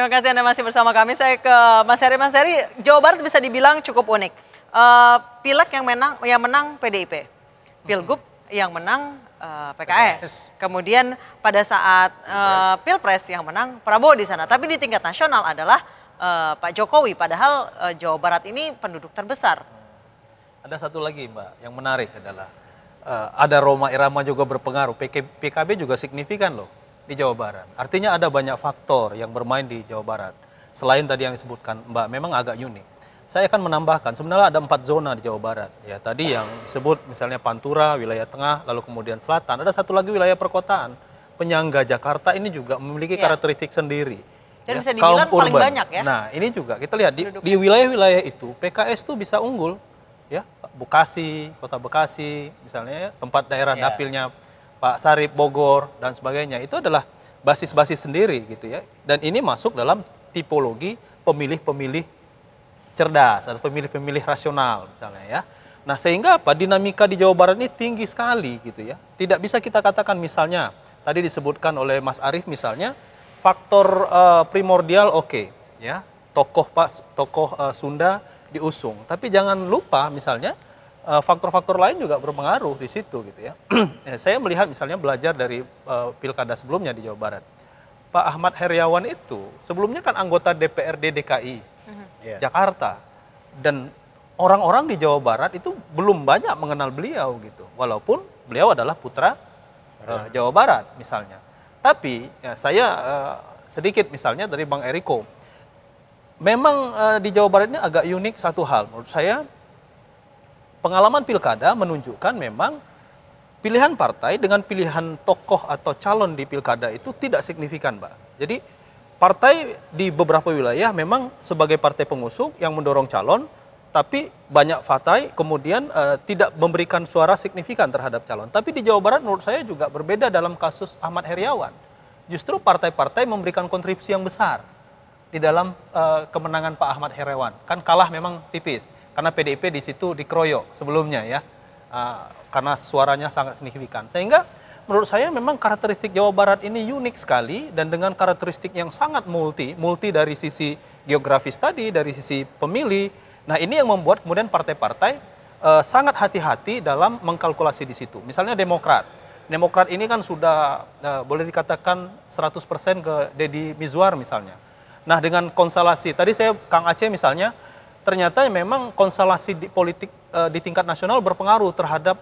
Terima kasih Anda masih bersama kami. Saya ke Mas Heri. Mas Heri, Jawa Barat bisa dibilang cukup unik. Pileg yang menang PDIP, Pilgub yang menang PKS. Kemudian pada saat Pilpres yang menang Prabowo di sana. Tapi di tingkat nasional adalah Pak Jokowi. Padahal Jawa Barat ini penduduk terbesar. Ada satu lagi Mbak yang menarik adalah ada Roma Irama juga berpengaruh. PKB juga signifikan loh di Jawa Barat. Artinya ada banyak faktor yang bermain di Jawa Barat. Selain tadi yang disebutkan Mbak, memang agak unik. Saya akan menambahkan, sebenarnya ada 4 zona di Jawa Barat. Ya, tadi yang disebut misalnya Pantura, wilayah tengah, lalu kemudian selatan. Ada satu lagi wilayah perkotaan, penyangga Jakarta ini juga memiliki karakteristik sendiri. Dan bisa dibilang paling banyak ya. Nah, ini juga kita lihat di wilayah-wilayah itu PKS tuh bisa unggul. Ya, Bekasi, Kota Bekasi, misalnya tempat daerah dapilnya Pak Sarip, Bogor, dan sebagainya. Itu adalah basis-basis sendiri gitu ya. Dan ini masuk dalam tipologi pemilih-pemilih cerdas atau pemilih-pemilih rasional misalnya ya. Nah sehingga apa, dinamika di Jawa Barat ini tinggi sekali gitu ya. Tidak bisa kita katakan misalnya, tadi disebutkan oleh Mas Arief misalnya, faktor primordial ya, tokoh Sunda diusung. Tapi jangan lupa misalnya, faktor-faktor lain juga berpengaruh di situ gitu ya. Saya melihat misalnya belajar dari pilkada sebelumnya di Jawa Barat. Pak Ahmad Heriawan itu sebelumnya kan anggota DPRD DKI Jakarta. Dan orang-orang di Jawa Barat itu belum banyak mengenal beliau gitu. Walaupun beliau adalah putra Jawa Barat misalnya. Tapi ya, saya sedikit misalnya dari Bang Eriko. Memang di Jawa Barat ini agak unik satu hal menurut saya. Pengalaman pilkada menunjukkan memang pilihan partai dengan pilihan tokoh atau calon di pilkada itu tidak signifikan, Mbak. Jadi partai di beberapa wilayah memang sebagai partai pengusung yang mendorong calon, tapi banyak partai kemudian tidak memberikan suara signifikan terhadap calon. Tapi di Jawa Barat menurut saya juga berbeda dalam kasus Ahmad Heriawan. Justru partai-partai memberikan kontribusi yang besar di dalam kemenangan Pak Ahmad Heriawan. Kan kalah memang tipis. Karena PDIP di situ dikeroyok sebelumnya ya, karena suaranya sangat signifikan. Sehingga menurut saya memang karakteristik Jawa Barat ini unik sekali dan dengan karakteristik yang sangat multi dari sisi geografis tadi, dari sisi pemilih. Nah ini yang membuat kemudian partai-partai sangat hati-hati dalam mengkalkulasi di situ. Misalnya Demokrat. Demokrat ini kan sudah boleh dikatakan 100% ke Deddy Mizwar misalnya. Nah dengan konstelasi, tadi saya Kang Aceh misalnya, ternyata memang konstelasi di politik di tingkat nasional berpengaruh terhadap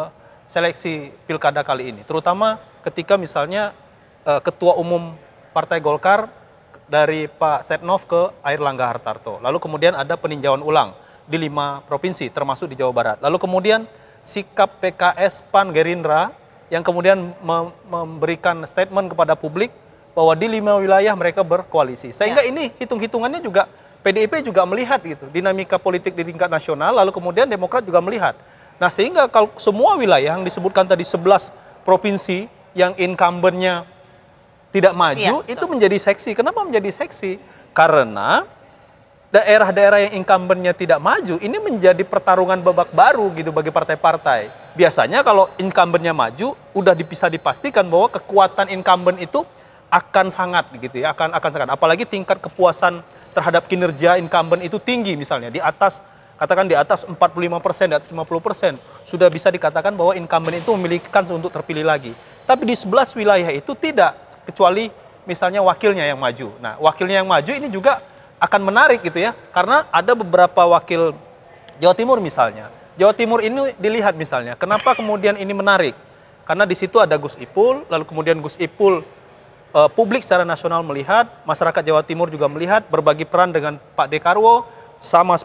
seleksi pilkada kali ini. Terutama ketika misalnya Ketua Umum Partai Golkar dari Pak Setnov ke Airlangga Hartarto. Lalu kemudian ada peninjauan ulang di 5 provinsi termasuk di Jawa Barat. Lalu kemudian sikap PKS, PAN, Gerindra yang kemudian memberikan statement kepada publik bahwa di 5 wilayah mereka berkoalisi. Sehingga ini hitung-hitungannya juga PDIP juga melihat gitu, dinamika politik di tingkat nasional, lalu kemudian Demokrat juga melihat. Nah sehingga kalau semua wilayah yang disebutkan tadi 11 provinsi yang incumbent-nya tidak maju, itu menjadi seksi. Kenapa menjadi seksi? Karena daerah-daerah yang incumbent-nya tidak maju, ini menjadi pertarungan babak baru gitu bagi partai-partai. Biasanya kalau incumbent-nya maju, udah bisa dipastikan bahwa kekuatan incumbent itu akan sangat gitu ya, akan sangat. Apalagi tingkat kepuasan terhadap kinerja incumbent itu tinggi misalnya di atas, katakan di atas 45%, di atas 50%, sudah bisa dikatakan bahwa incumbent itu memiliki kans untuk terpilih lagi. Tapi di 11 wilayah itu tidak, kecuali misalnya wakilnya yang maju. Nah, wakilnya yang maju ini juga akan menarik gitu ya, karena ada beberapa wakil Jawa Timur misalnya. Jawa Timur ini dilihat misalnya, kenapa kemudian ini menarik? Karena di situ ada Gus Ipul, lalu kemudian Gus Ipul publik secara nasional melihat, masyarakat Jawa Timur juga melihat, berbagi peran dengan Pak Dekarwo selama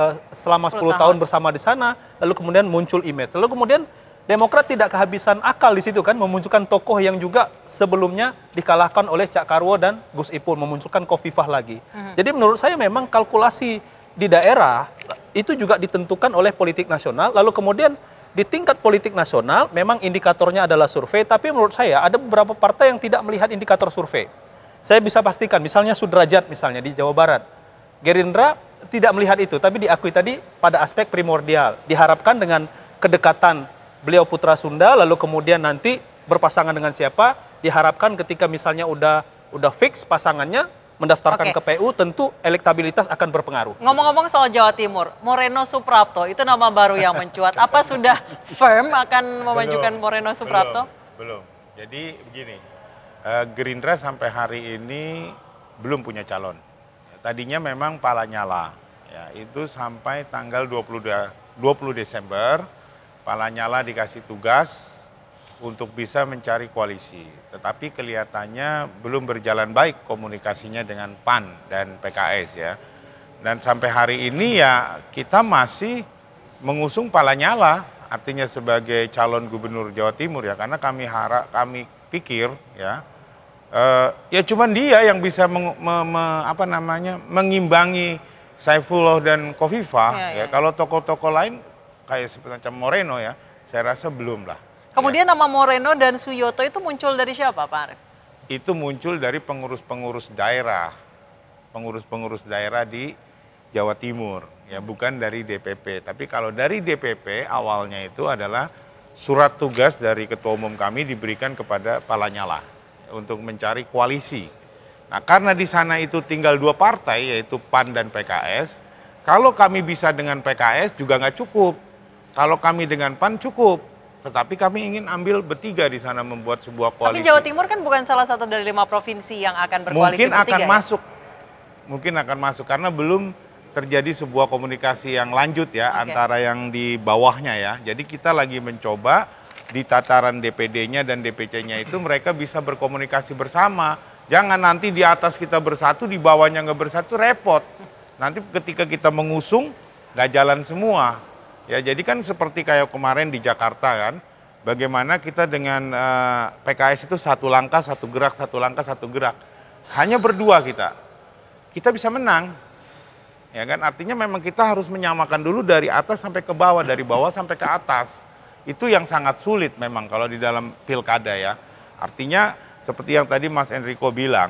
10 tahun bersama di sana, lalu kemudian muncul image. Lalu kemudian Demokrat tidak kehabisan akal di situ kan, memunculkan tokoh yang juga sebelumnya dikalahkan oleh Cak Karwo dan Gus Ipul, memunculkan Khofifah lagi. Jadi menurut saya memang kalkulasi di daerah itu juga ditentukan oleh politik nasional, lalu kemudian di tingkat politik nasional memang indikatornya adalah survei, tapi menurut saya ada beberapa partai yang tidak melihat indikator survei. Saya bisa pastikan, misalnya Sudrajat misalnya di Jawa Barat. Gerindra tidak melihat itu, tapi diakui tadi pada aspek primordial. Diharapkan dengan kedekatan beliau putra Sunda, lalu kemudian nanti berpasangan dengan siapa, diharapkan ketika misalnya udah fix pasangannya, mendaftarkan Oke. ke PU, tentu elektabilitas akan berpengaruh. Ngomong-ngomong soal Jawa Timur, Moreno Suprapto itu nama baru yang mencuat. Apa sudah firm akan memajukan Moreno Suprapto? Belum. Jadi begini, Gerindra sampai hari ini belum punya calon. Tadinya memang Pak Lanyala, ya itu sampai tanggal 20 Desember, Pak Lanyala dikasih tugas untuk bisa mencari koalisi. Tetapi kelihatannya belum berjalan baik komunikasinya dengan PAN dan PKS ya. Dan sampai hari ini ya kita masih mengusung Pak Lanyala, artinya sebagai calon gubernur Jawa Timur ya, karena kami pikir ya, ya cuman dia yang bisa mengimbangi Saifullah dan Khofifah ya. Kalau tokoh-tokoh lain kayak seperti Moreno ya, saya rasa belum lah. Kemudian nama Moreno dan Suyoto itu muncul dari siapa, Pak Arief? Itu muncul dari pengurus-pengurus daerah di Jawa Timur ya, bukan dari DPP. Tapi kalau dari DPP awalnya itu adalah surat tugas dari ketua umum kami diberikan kepada Pak Lanyala untuk mencari koalisi. Nah, karena di sana itu tinggal 2 partai yaitu PAN dan PKS. Kalau kami bisa dengan PKS juga nggak cukup. Kalau kami dengan PAN cukup. Tetapi kami ingin ambil bertiga di sana membuat sebuah koalisi. Tapi Jawa Timur kan bukan salah satu dari 5 provinsi yang akan berkoalisi bertiga. Mungkin akan masuk karena belum terjadi sebuah komunikasi yang lanjut ya antara yang di bawahnya ya. Jadi kita lagi mencoba di tataran DPD-nya dan DPC-nya itu mereka bisa berkomunikasi bersama. Jangan nanti di atas kita bersatu, di bawahnya nggak bersatu, repot. Nanti ketika kita mengusung nggak jalan semua. Ya, jadi kan seperti kayak kemarin di Jakarta kan, bagaimana kita dengan PKS itu satu langkah, satu gerak, satu langkah, satu gerak. Hanya berdua kita bisa menang. Ya kan, artinya memang kita harus menyamakan dulu dari atas sampai ke bawah, dari bawah sampai ke atas. Itu yang sangat sulit memang kalau di dalam pilkada ya. Artinya seperti yang tadi Mas Enrico bilang,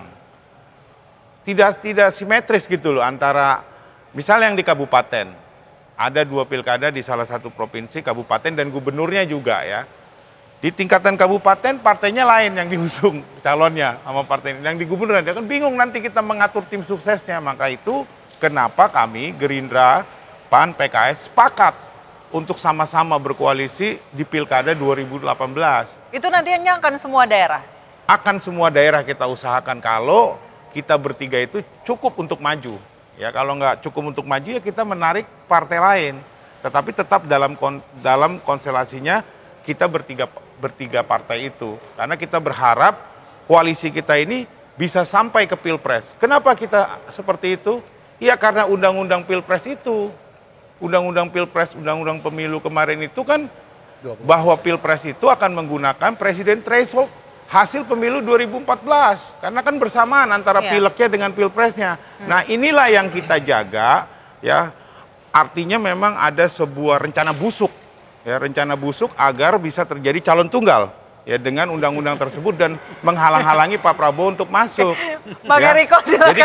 tidak simetris gitu loh antara misalnya yang di kabupaten. Ada 2 pilkada di salah satu provinsi, kabupaten dan gubernurnya juga ya. Di tingkatan kabupaten partainya lain yang diusung calonnya sama partai yang di gubernur. Dia kan bingung nanti kita mengatur tim suksesnya. Maka itu kenapa kami Gerindra, PAN, PKS sepakat untuk sama-sama berkoalisi di pilkada 2018. Itu nantinya akan semua daerah? Akan semua daerah kita usahakan kalau kita bertiga itu cukup untuk maju. Ya, kalau nggak cukup untuk maju ya kita menarik partai lain. Tetapi tetap dalam konstelasinya kita bertiga partai itu. Karena kita berharap koalisi kita ini bisa sampai ke Pilpres. Kenapa kita seperti itu? Ya karena undang-undang Pilpres itu. Undang-undang Pilpres, undang-undang pemilu kemarin itu kan bahwa Pilpres itu akan menggunakan presiden threshold hasil pemilu 2014, karena kan bersamaan antara pileknya dengan pilpresnya. Nah inilah yang kita jaga ya, artinya memang ada sebuah rencana busuk, ya rencana busuk agar bisa terjadi calon tunggal ya dengan undang-undang tersebut dan menghalang-halangi Pak Prabowo untuk masuk. Bang Eriko, Jadi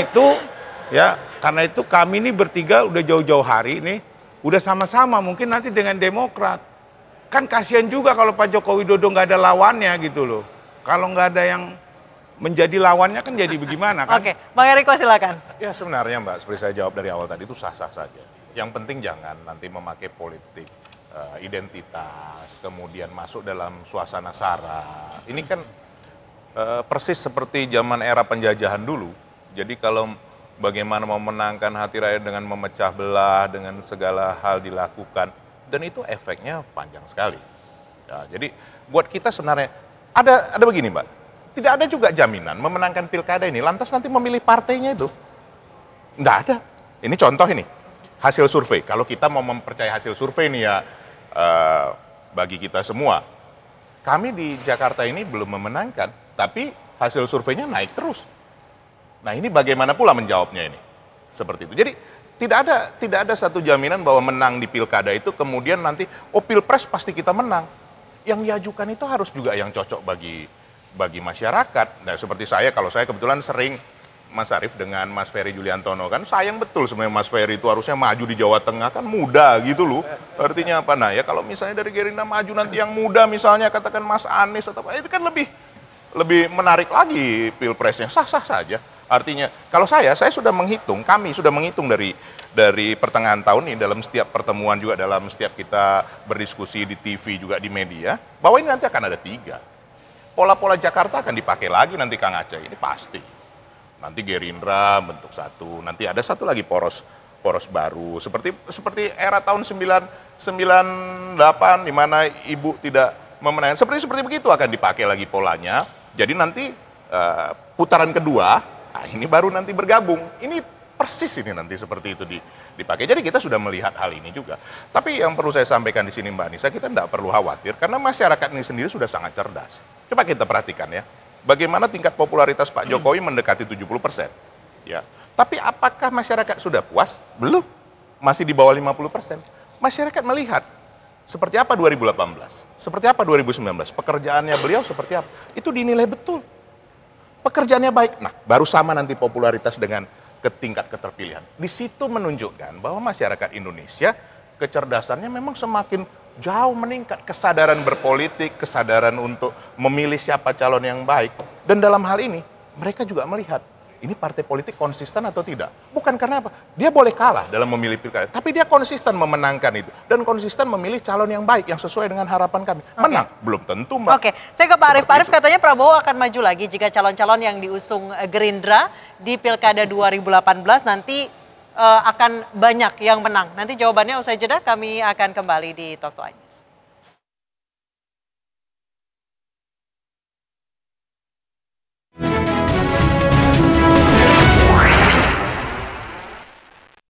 karena itu kami ini bertiga udah jauh-jauh hari nih, udah sama-sama mungkin nanti dengan Demokrat. Kan kasihan juga kalau Pak Joko Widodo nggak ada lawannya gitu loh. Kalau nggak ada yang menjadi lawannya kan jadi bagaimana kan? Oke, Bang Eriko silakan. Ya sebenarnya Mbak, seperti saya jawab dari awal tadi itu sah-sah saja. Yang penting jangan nanti memakai politik identitas, kemudian masuk dalam suasana sara. Ini kan persis seperti zaman era penjajahan dulu. Jadi kalau bagaimana memenangkan hati rakyat dengan memecah belah, dengan segala hal dilakukan. Dan itu efeknya panjang sekali. Ya, jadi buat kita sebenarnya ada begini Mbak, tidak ada juga jaminan memenangkan pilkada ini, lantas nanti memilih partainya itu. Nggak ada. Ini contoh ini, hasil survei. Kalau kita mau mempercayai hasil survei ini ya bagi kita semua. Kami di Jakarta ini belum memenangkan, tapi hasil surveinya naik terus. Nah ini bagaimana pula menjawabnya ini? Seperti itu. Jadi tidak ada satu jaminan bahwa menang di pilkada itu kemudian nanti pilpres pasti kita menang. Yang diajukan itu harus juga yang cocok bagi masyarakat. Nah seperti saya, kalau saya kebetulan sering Mas Arief dengan Mas Ferry Juliantono kan sayang betul sebenarnya Mas Ferry itu harusnya maju di Jawa Tengah, kan muda gitu loh. Artinya apa? Nah ya kalau misalnya dari Gerindra maju nanti yang muda misalnya katakan Mas Anies atau apa, itu kan lebih menarik lagi pilpresnya, sah-sah saja. Artinya, kalau saya sudah menghitung, kami sudah menghitung dari pertengahan tahun ini dalam setiap pertemuan juga dalam setiap kita berdiskusi di TV juga di media, bahwa ini nanti akan ada 3. Pola-pola Jakarta akan dipakai lagi nanti Kang Aceh, ini pasti. Nanti Gerindra bentuk satu, nanti ada satu lagi poros baru, seperti era tahun 98 di mana Ibu tidak memenangkan, seperti begitu akan dipakai lagi polanya. Jadi nanti putaran kedua, nah, ini baru nanti bergabung. Ini persis ini nanti seperti itu dipakai. Jadi kita sudah melihat hal ini juga. Tapi yang perlu saya sampaikan di sini Mbak Anissa, kita tidak perlu khawatir karena masyarakat ini sendiri sudah sangat cerdas. Coba kita perhatikan ya, bagaimana tingkat popularitas Pak Jokowi mendekati 70%. Ya. Tapi apakah masyarakat sudah puas? Belum. Masih di bawah 50%. Masyarakat melihat seperti apa 2018, seperti apa 2019, pekerjaannya beliau seperti apa. Itu dinilai betul. Pekerjaannya baik. Nah, baru sama nanti popularitas dengan tingkat keterpilihan. Di situ menunjukkan bahwa masyarakat Indonesia kecerdasannya memang semakin jauh meningkat. Kesadaran berpolitik, kesadaran untuk memilih siapa calon yang baik. Dan dalam hal ini, mereka juga melihat ini partai politik konsisten atau tidak. Bukan karena apa? Dia boleh kalah dalam memilih pilkada, tapi dia konsisten memenangkan itu. Dan konsisten memilih calon yang baik, yang sesuai dengan harapan kami. Menang? Belum tentu, Mbak. Oke, saya ke Pak Arief. Pak Arief katanya Prabowo akan maju lagi jika calon-calon yang diusung Gerindra di pilkada 2018 nanti akan banyak yang menang. Nanti jawabannya usai jeda, kami akan kembali di Talk to Anies.